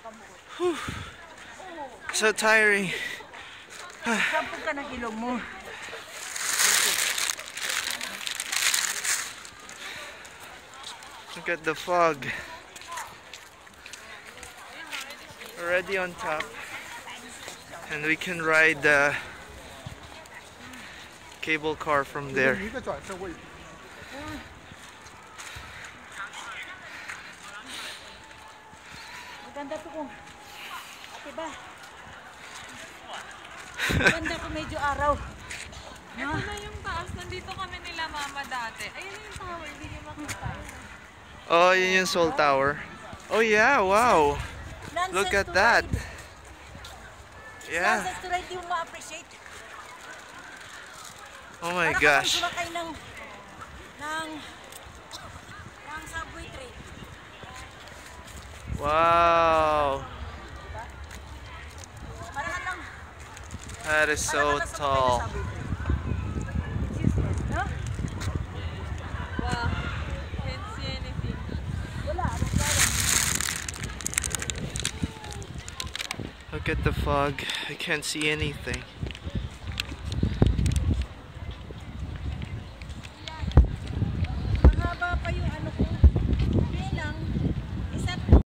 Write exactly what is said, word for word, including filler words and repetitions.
Whew. So tiring. Sampung ka ng ilong mo. Look at the fog. Already on top. And we can ride the cable car from there. Maganda to kung ate ba? Maganda kung medyo araw. Ito na yung taas. Nandito kami nila mama dati. Ayun yung tower. Hindi niyo makita. Oh, yun yung Seoul Tower. Oh yeah, wow. Look at that. Yeah. Nonsense to ride, di mo ma-appreciate. Oh my gosh. gosh. Para ka ng ng ng subway train. Wow. Para ka lang. That is so tall. Wow. Can't see anything. Wala. Look at the fog. I can't see anything.